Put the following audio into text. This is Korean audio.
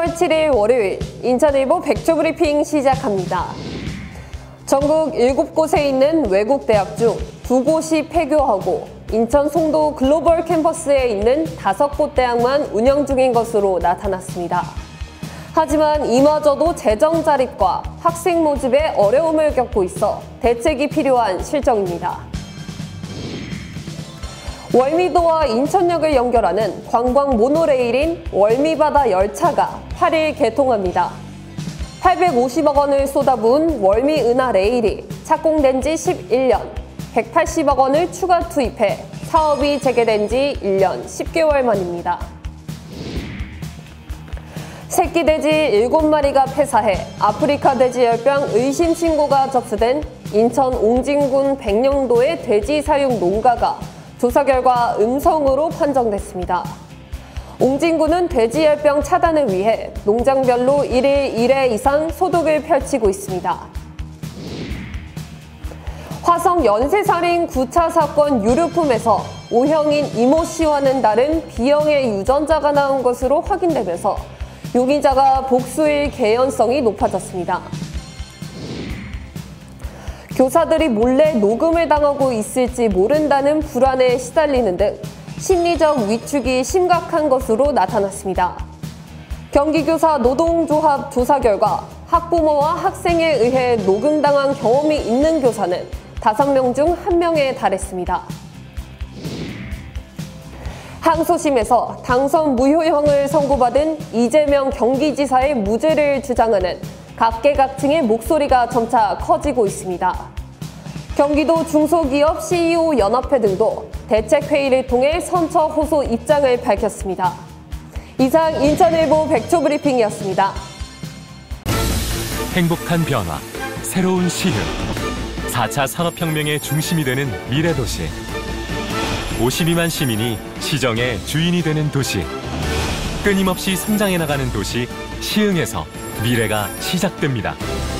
10월 7일 월요일 인천일보 백조브리핑 시작합니다. 전국 7곳에 있는 외국 대학 중 2곳이 폐교하고 인천 송도 글로벌 캠퍼스에 있는 5곳 대학만 운영 중인 것으로 나타났습니다. 하지만 이마저도 재정 자립과 학생 모집에 어려움을 겪고 있어 대책이 필요한 실정입니다. 월미도와 인천역을 연결하는 관광 모노레일인 월미바다 열차가 8일 개통합니다. 850억 원을 쏟아부은 월미은하 레일이 착공된 지 11년, 180억 원을 추가 투입해 사업이 재개된 지 1년 10개월 만입니다. 새끼 돼지 7마리가 폐사해 아프리카 돼지열병 의심 신고가 접수된 인천 옹진군 백령도의 돼지 사육 농가가 조사 결과 음성으로 판정됐습니다. 옹진군은 돼지열병 차단을 위해 농장별로 1일 1회 이상 소독을 펼치고 있습니다. 화성 연쇄살인 9차 사건 유류품에서 O형인 이모 씨와는 다른 B형의 유전자가 나온 것으로 확인되면서 용의자가 복수일 개연성이 높아졌습니다. 교사들이 몰래 녹음을 당하고 있을지 모른다는 불안에 시달리는 등 심리적 위축이 심각한 것으로 나타났습니다. 경기교사 노동조합 조사 결과 학부모와 학생에 의해 녹음당한 경험이 있는 교사는 5명 중 1명에 달했습니다. 항소심에서 당선 무효형을 선고받은 이재명 경기지사의 무죄를 주장하는 각계각층의 목소리가 점차 커지고 있습니다. 경기도 중소기업 CEO 연합회 등도 대책회의를 통해 선처 호소 입장을 밝혔습니다. 이상 인천일보 백초브리핑이었습니다. 행복한 변화, 새로운 시흥, 4차 산업혁명의 중심이 되는 미래도시. 52만 시민이 시정의 주인이 되는 도시. 끊임없이 성장해 나가는 도시 시흥에서 미래가 시작됩니다.